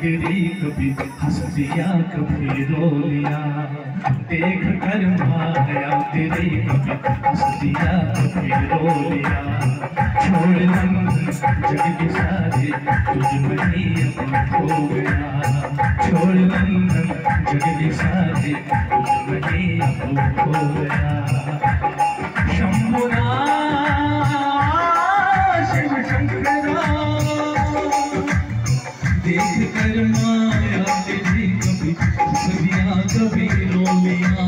तेरी कभी हंस दिया कभी रो लिया, देख कर माया तेरी कभी हंस दिया कभी रो लिया। छोड़ लंदन जग के सारे तुझ में ही अब खो गया, छोड़ लंदन जग के सारे तुझ में ही अब खो गया। शंभुना शिव शंकरा देख कर माया तेरी कभी हंस दिया कभी रो लिया।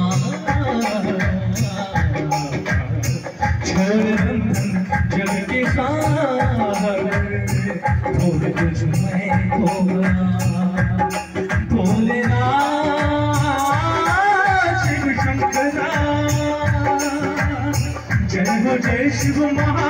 छोड़ लंदन जग के सारे थोड़े तुझ में खो गया। भोलेनाथ शिव शंकरा जय हो जय शिव महा